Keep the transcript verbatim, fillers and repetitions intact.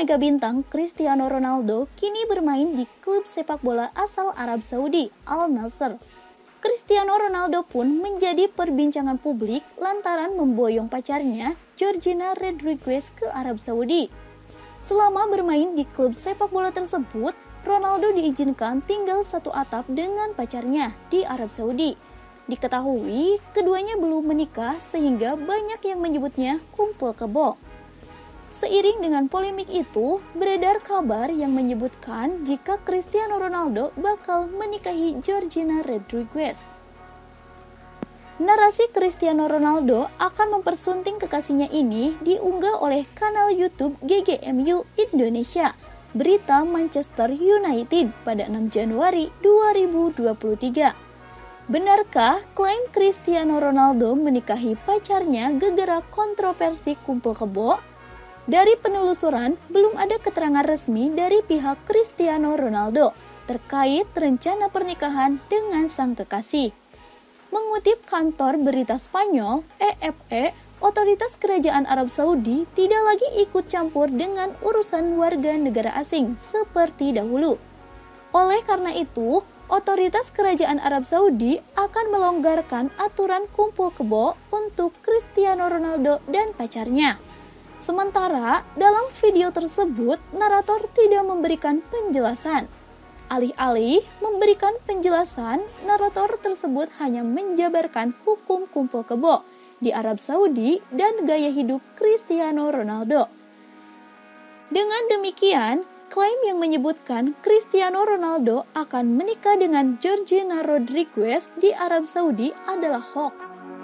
mega bintang Cristiano Ronaldo kini bermain di klub sepak bola asal Arab Saudi, Al Nassr. Cristiano Ronaldo pun menjadi perbincangan publik lantaran memboyong pacarnya, Georgina Rodriguez, ke Arab Saudi. Selama bermain di klub sepak bola tersebut, Ronaldo diizinkan tinggal satu atap dengan pacarnya di Arab Saudi. Diketahui, keduanya belum menikah sehingga banyak yang menyebutnya kumpul kebo. Seiring dengan polemik itu, beredar kabar yang menyebutkan jika Cristiano Ronaldo bakal menikahi Georgina Rodriguez. Narasi Cristiano Ronaldo akan mempersunting kekasihnya ini diunggah oleh kanal YouTube G G M U Indonesia, berita Manchester United pada enam Januari dua ribu dua puluh tiga. Benarkah klaim Cristiano Ronaldo menikahi pacarnya gara-gara kontroversi kumpul kebo? Dari penelusuran, belum ada keterangan resmi dari pihak Cristiano Ronaldo terkait rencana pernikahan dengan sang kekasih. Mengutip kantor berita Spanyol, A F P, otoritas kerajaan Arab Saudi tidak lagi ikut campur dengan urusan warga negara asing seperti dahulu. Oleh karena itu, otoritas kerajaan Arab Saudi akan melonggarkan aturan kumpul kebo untuk Cristiano Ronaldo dan pacarnya. Sementara, dalam video tersebut, narator tidak memberikan penjelasan. Alih-alih memberikan penjelasan, narator tersebut hanya menjabarkan hukum kumpul kebo di Arab Saudi dan gaya hidup Cristiano Ronaldo. Dengan demikian, klaim yang menyebutkan Cristiano Ronaldo akan menikah dengan Georgina Rodriguez di Arab Saudi adalah hoax.